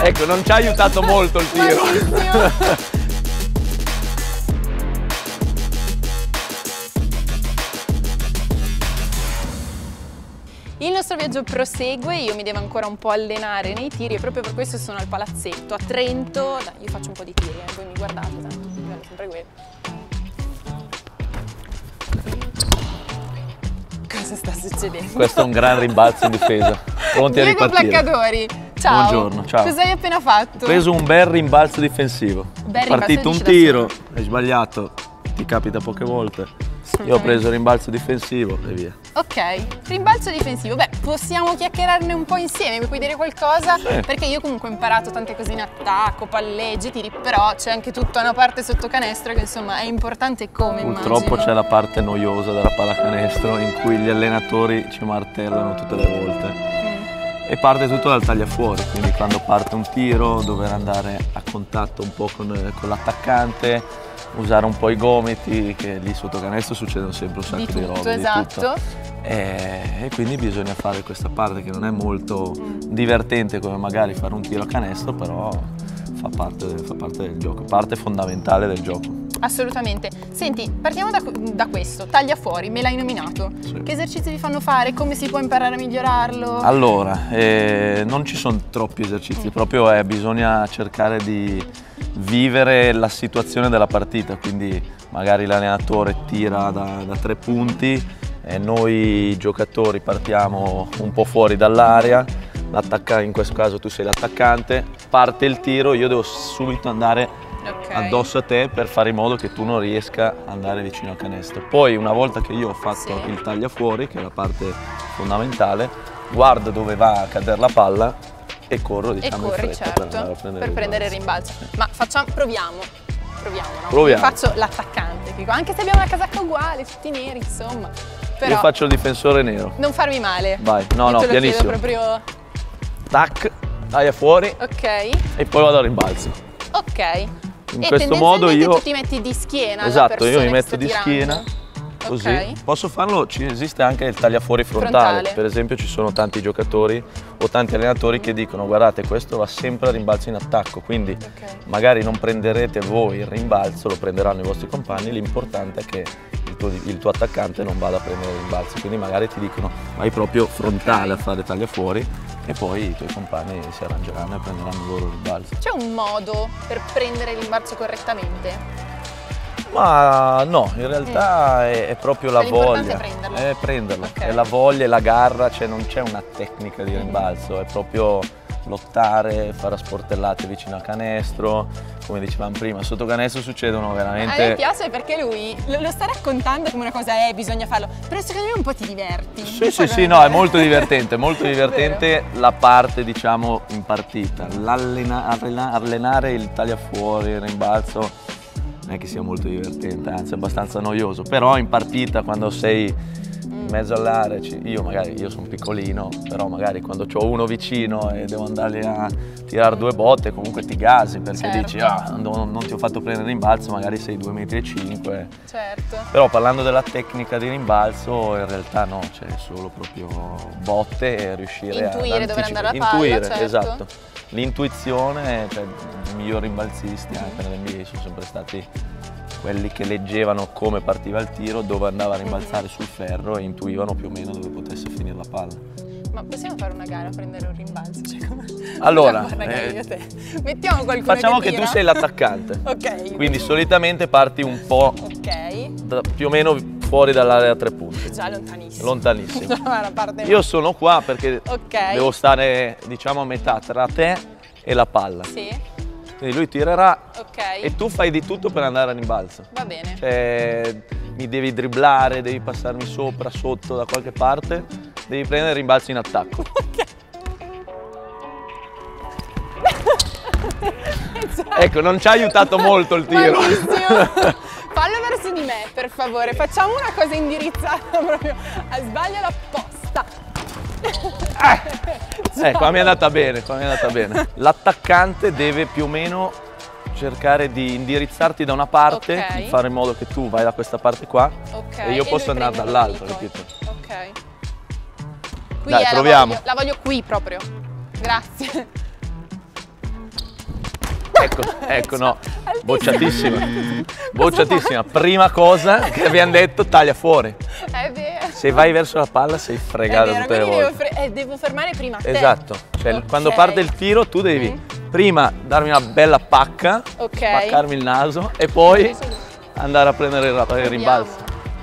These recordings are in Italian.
Ecco, non ci ha aiutato molto il tiro. Il nostro viaggio prosegue, io mi devo ancora un po' allenare nei tiri e proprio per questo sono al palazzetto a Trento. Dai, io faccio un po' di tiri, voi mi guardate, tanto è sempre quello. Cosa sta succedendo? Questo è un gran rimbalzo in difesa. Pronti a Diego ripartire. Placcatori, ciao. Buongiorno, ciao. Cosa hai appena fatto? Ho preso un bel rimbalzo difensivo. Bel È partito un rimbalzo tiro, hai sbagliato, ti capita poche volte. Io ho preso il rimbalzo difensivo e via. Ok, rimbalzo difensivo. Beh, possiamo chiacchierarne un po' insieme, mi puoi dire qualcosa? Sì. Perché io comunque ho imparato tante cose in attacco, palleggi, tiri, però c'è anche tutta una parte sotto canestro che insomma è importante come Purtroppo immagino. c'è la parte noiosa della pallacanestro in cui gli allenatori ci martellano tutte le volte. E parte tutto dal tagliafuori, quindi quando parte un tiro, dover andare a contatto un po' con l'attaccante, usare un po' i gomiti, che lì sotto canestro succedono sempre un sacco di robe. Esatto. E quindi bisogna fare questa parte che non è molto divertente come magari fare un tiro a canestro, però fa parte del gioco, parte fondamentale del gioco. Assolutamente. Senti, partiamo da questo, taglia fuori, me l'hai nominato. Sì. Che esercizi vi fanno fare? Come si può imparare a migliorarlo? Allora, non ci sono troppi esercizi, proprio bisogna cercare di vivere la situazione della partita, quindi magari l'allenatore tira da 3 punti e noi giocatori partiamo un po' fuori dall'area, in questo caso tu sei l'attaccante, parte il tiro, io devo subito andare addosso a te per fare in modo che tu non riesca ad andare vicino al canestro. Poi una volta che io ho fatto il tagliafuori, che è la parte fondamentale, guardo dove va a cadere la palla e corro, diciamo, in fretta per prendere il rimbalzo. Ma proviamo, no? Proviamo. Io faccio l'attaccante, anche se abbiamo una casacca uguale, tutti neri, insomma. Però io faccio il difensore nero. Non farmi male. Vai, no, io te lo pianissimo. chiedo proprio. Tac, taglia fuori. Ok. E poi vado a rimbalzo. Ok. In questo modo io tu ti metti di schiena. Esatto, io mi metto di schiena. Così. Okay. Posso farlo, esiste anche il tagliafuori frontale. Per esempio ci sono tanti giocatori o tanti allenatori che dicono guardate, questo va sempre a rimbalzo in attacco, quindi magari non prenderete voi il rimbalzo, lo prenderanno i vostri compagni, l'importante è che il tuo attaccante non vada a prendere il rimbalzo, quindi magari ti dicono vai proprio frontale a fare tagliafuori e poi i tuoi compagni si arrangeranno e prenderanno il loro rimbalzo. C'è un modo per prendere il rimbalzo correttamente? Ma no, in realtà è proprio la voglia. È prenderlo. È la voglia e la garra, cioè non c'è una tecnica di rimbalzo, è proprio lottare, fare sportellate vicino al canestro, come dicevamo prima, sotto canestro succedono veramente... A me piace perché lui lo sta raccontando come una cosa, bisogna farlo, però secondo me un po' ti diverti. Sì, no, è molto divertente la parte, diciamo, in partita, allenare il tagliafuori, il rimbalzo. Non è che sia molto divertente, anzi è abbastanza noioso, però in partita quando sei in mezzo all'area, io sono piccolino, però magari quando ho uno vicino e devo andargli a tirare 2 botte, comunque ti gasi perché dici non ti ho fatto prendere il rimbalzo, magari sei 2,5 metri. Certo. Però parlando della tecnica di rimbalzo, in realtà no, c'è solo proprio botte e riuscire intuire dove andare la palla, certo. Esatto. L'intuizione, cioè i migliori rimbalzisti anche nell'NBA sono sempre stati quelli che leggevano come partiva il tiro, dove andava a rimbalzare sul ferro e intuivano più o meno dove potesse finire la palla. Ma possiamo fare una gara a prendere un rimbalzo? Allora, mettiamo qualcuno facciamo che tu sei l'attaccante. Ok. Quindi solitamente parti un po' più o meno fuori dall'area a 3 punti. Già lontanissimo. Lontanissimo. Parte io sono qua perché devo stare, diciamo, a metà tra te e la palla. Sì. Quindi lui tirerà e tu fai di tutto per andare a rimbalzo. Va bene. Cioè, mi devi dribblare, devi passarmi sopra, sotto, da qualche parte, devi prendere il rimbalzo in attacco. Ecco, non ci ha aiutato molto il tiro. Fallo verso di me, per favore. Facciamo una cosa indirizzata proprio a sbaglio l'apposta. Qua mi è andata bene, L'attaccante deve più o meno cercare di indirizzarti da una parte, fare in modo che tu vai da questa parte qua e io posso andare dall'altra, capito? Ok. Qui Dai, proviamo. la voglio qui proprio. Grazie. ecco, no, bocciatissima. Bocciatissima. Prima cosa che abbiamo detto, taglia fuori. È vero. Se vai verso la palla sei fregata tutte le volte. Devo fermare prima te. Esatto, cioè Ok. quando parte il tiro tu devi prima darmi una bella pacca, Ok. spaccarmi il naso e poi andare a prendere il rimbalzo.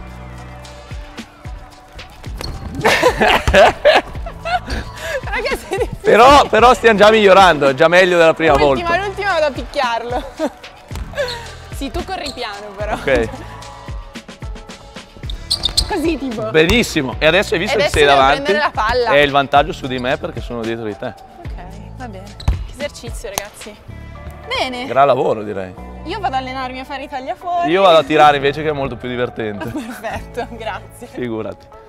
Ragazzi, Però stiamo già migliorando, è già meglio della prima volta. l'ultima vado a picchiarlo. Sì, tu corri piano però. Ok, Così tipo. benissimo. E adesso hai visto che Adesso sei devo davanti prendere la palla. e il vantaggio su di me perché sono dietro di te. Ok, va bene. Che esercizio, ragazzi. Bene. Gran lavoro direi. Io vado ad allenarmi a fare i tagliafuori. Io vado a tirare invece che è molto più divertente. Perfetto, grazie. Figurati.